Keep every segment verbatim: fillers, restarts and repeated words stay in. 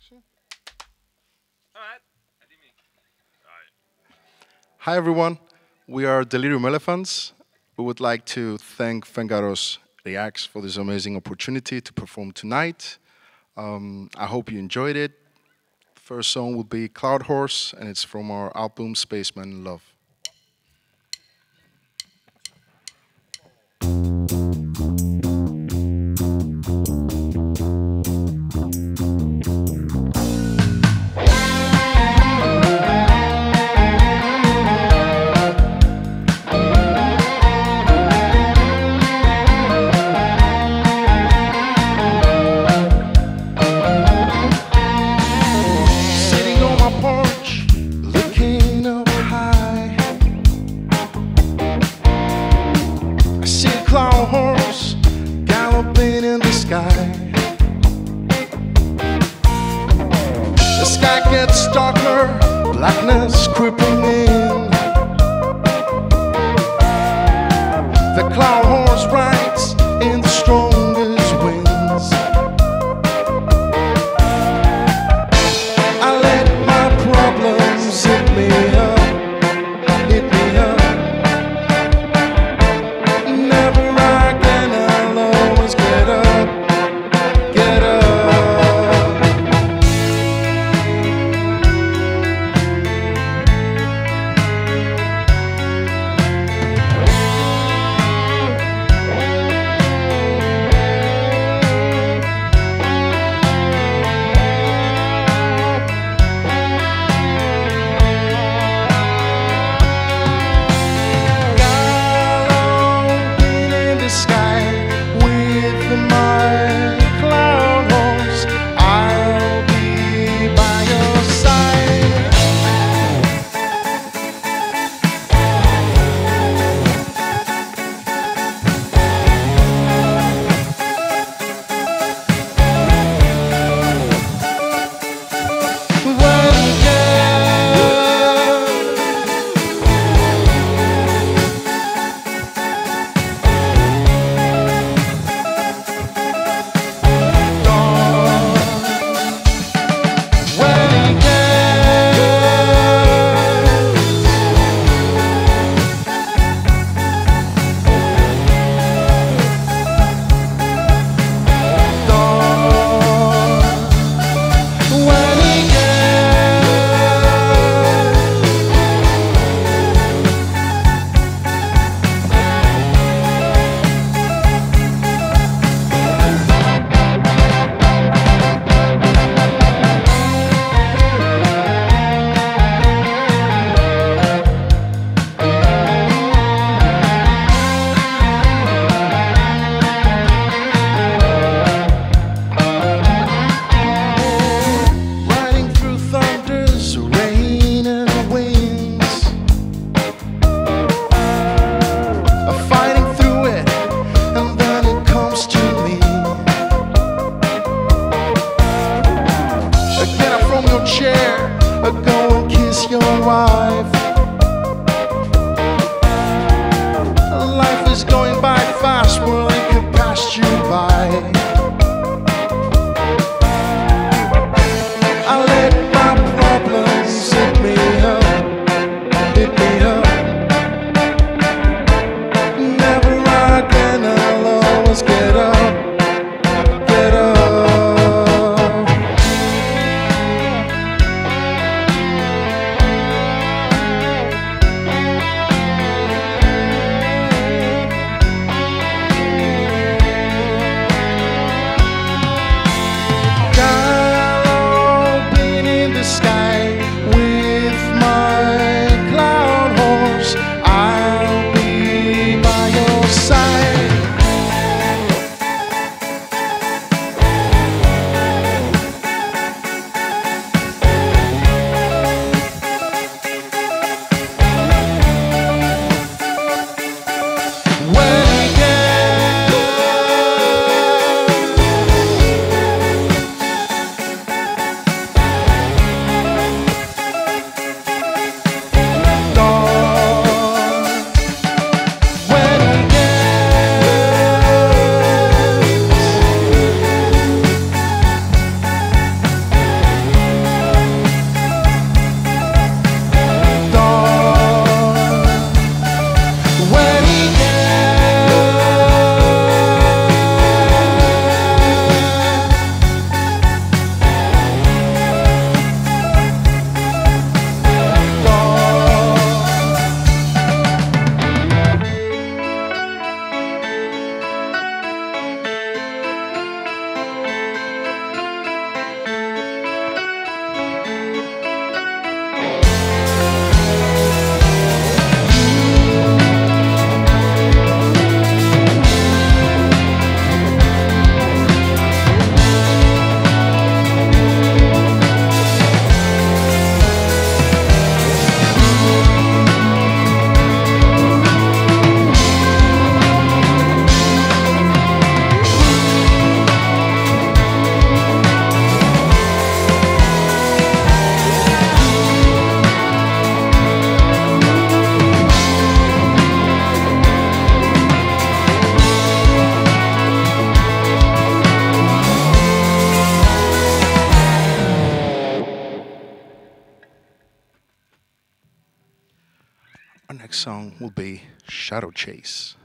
Hi everyone, we are Delirium Elephants. We would like to thank Fengaros Reacts for this amazing opportunity to perform tonight. Um, I hope you enjoyed it. The first song will be Cloud Horse, and it's from our album Spaceman Love. Blackness creeping in. The cloud horse rides in the strongest winds. I let my problems hit me up, hit me up. Never again, I'll always get up, get up. song will be Shadow Chase.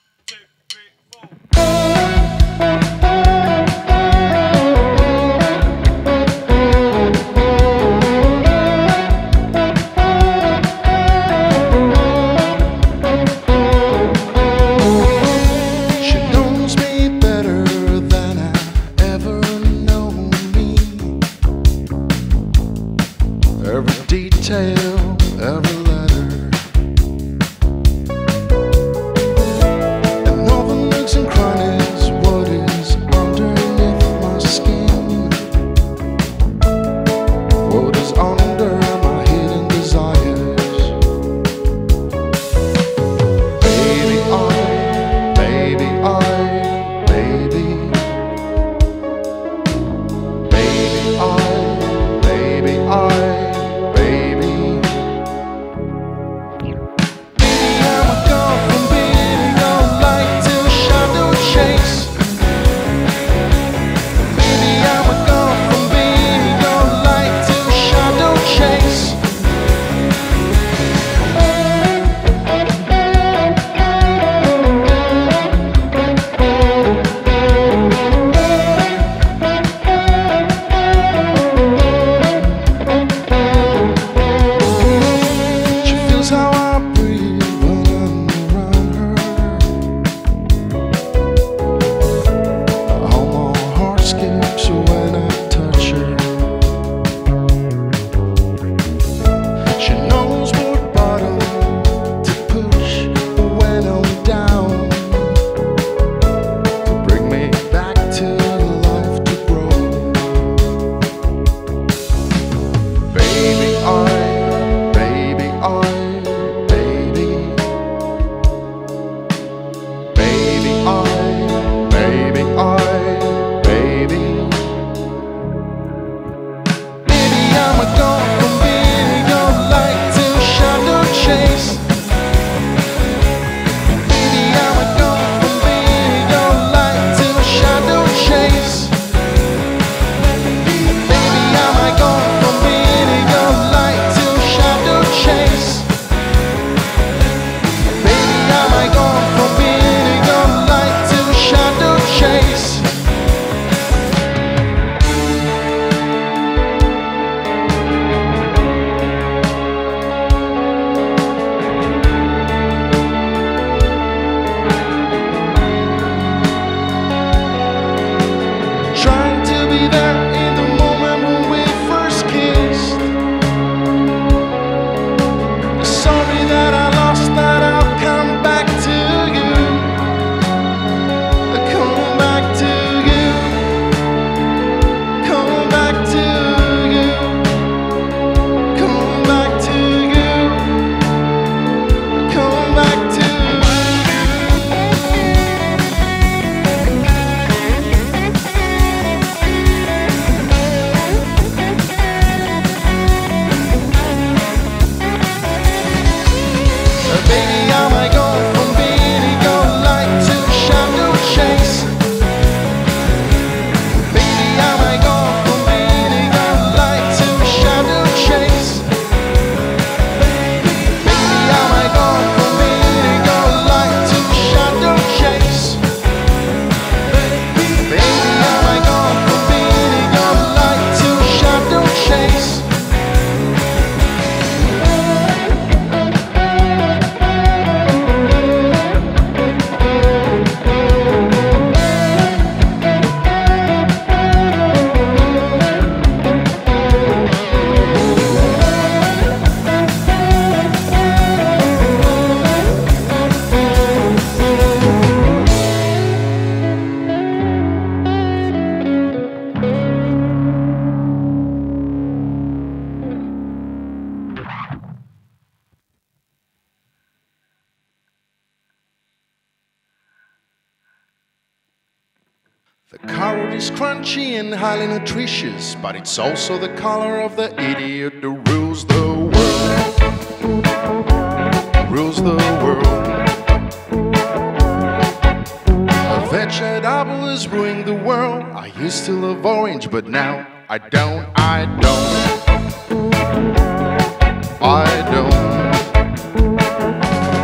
The carrot is crunchy and highly nutritious, but it's also the color of the idiot that rules the world. Rules the world. A vegetable is ruining the world. I used to love orange, but now I don't, I don't. I don't.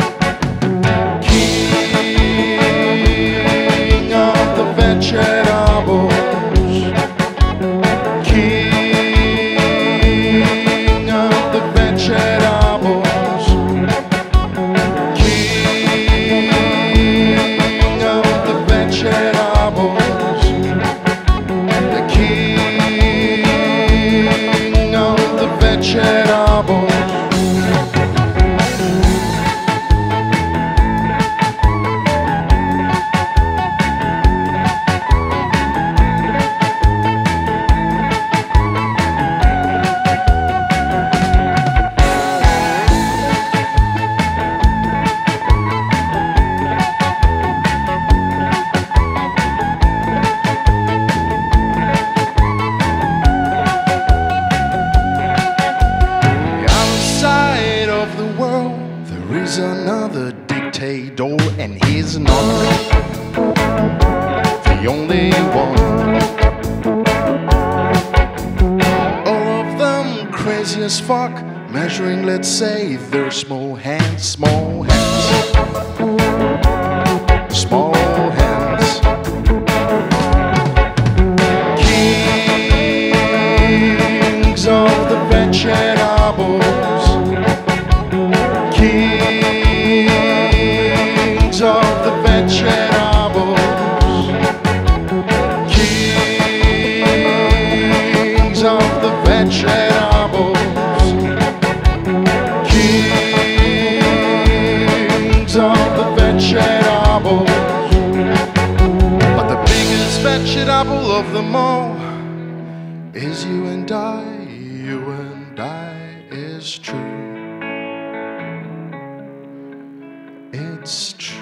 one, the only one. All of them crazy as fuck, measuring, let's say, their small hands, small hands, small hands. Kings of the vegetables, kings of the vegetables, kings of the vegetables, kings of the vegetables. But the biggest vegetable of them all is you and I, you and I is true. It's true.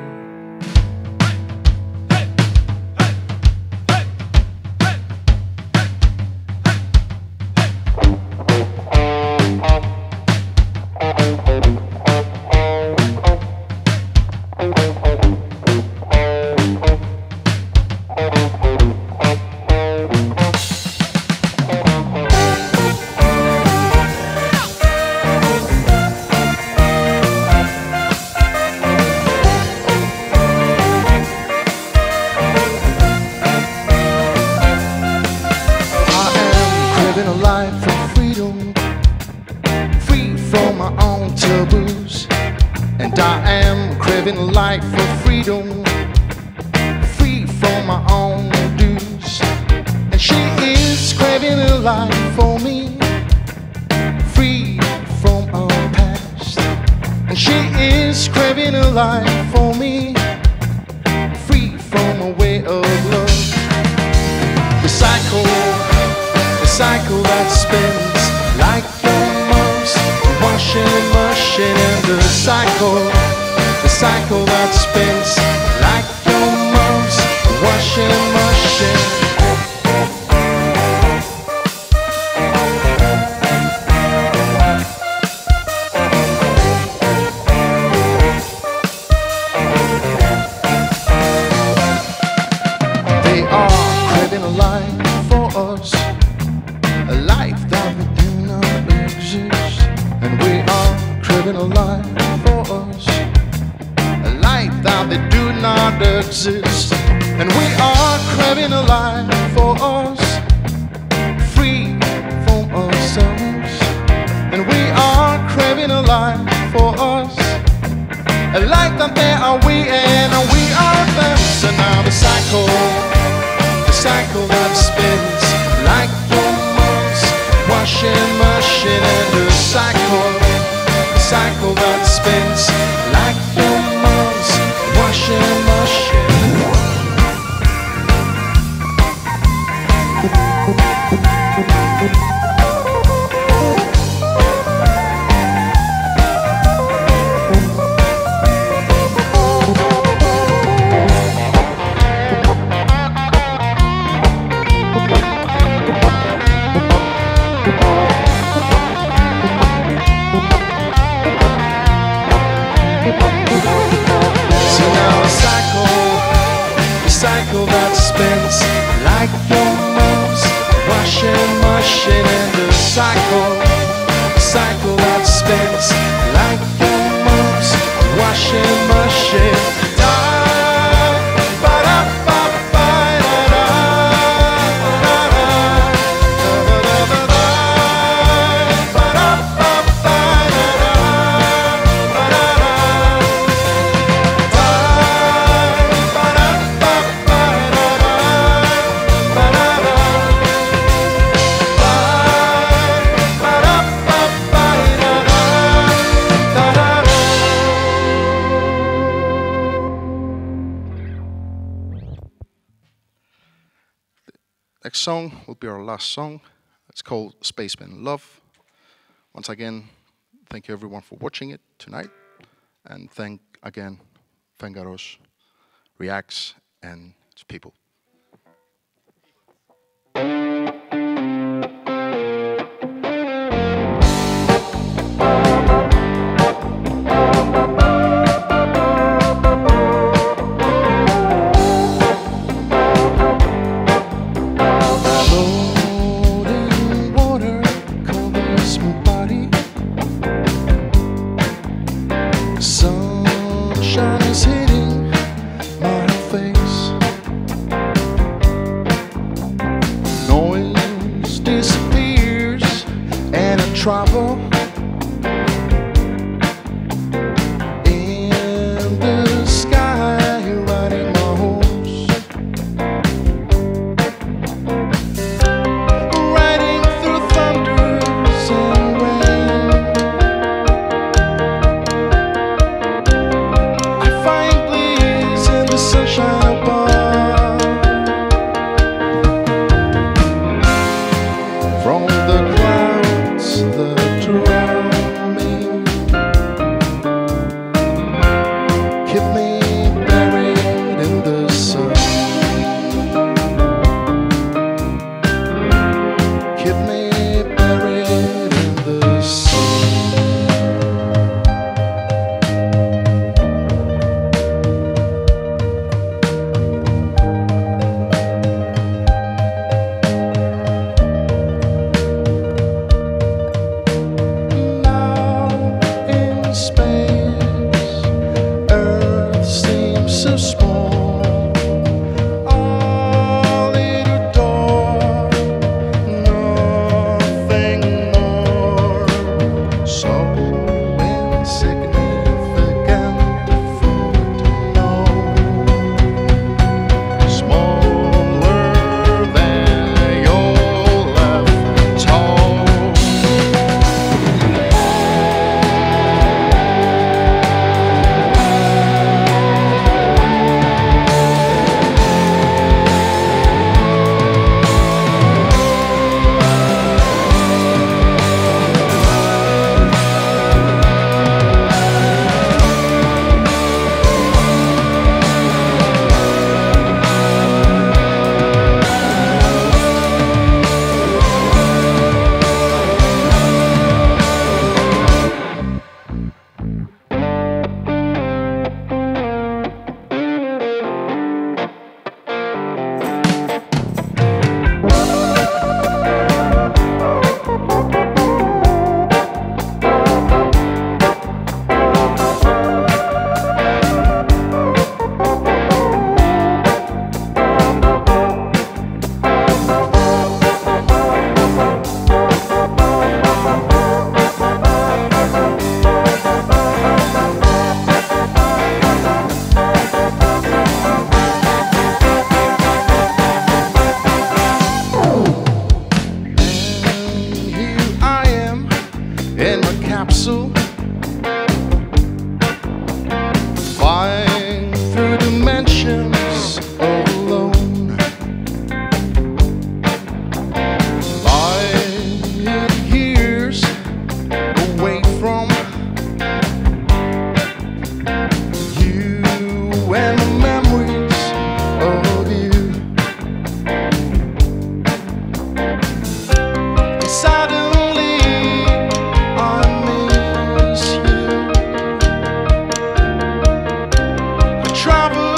Next song will be our last song. It's called Spaceman Love. Once again, thank you everyone for watching it tonight. And thank again Fengaros, Reacts, and its people.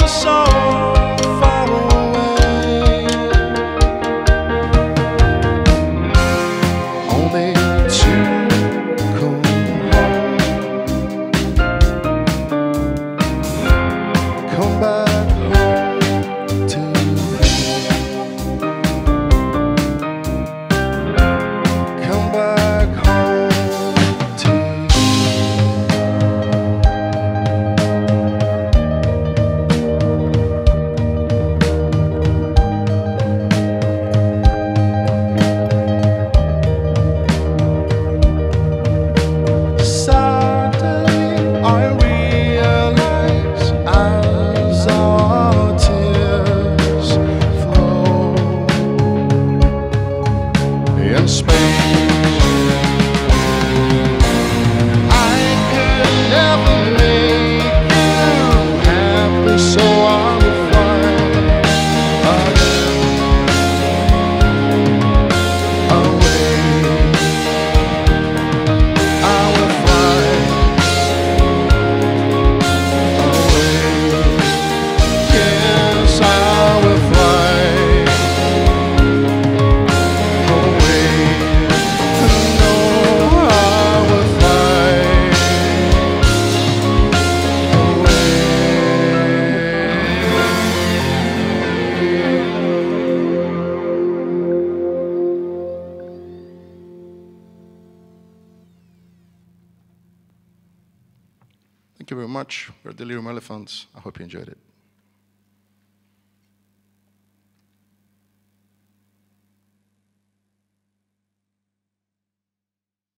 so far away. Only to come home, come back home to me, come back home to Suddenly I realize as our tears flow in space, I could never make you happy, so I will fly again away. I will fly away. Yes, I will fly away. No, I will fly Thank you very much. We're Delirium Elephants. I hope you enjoyed it.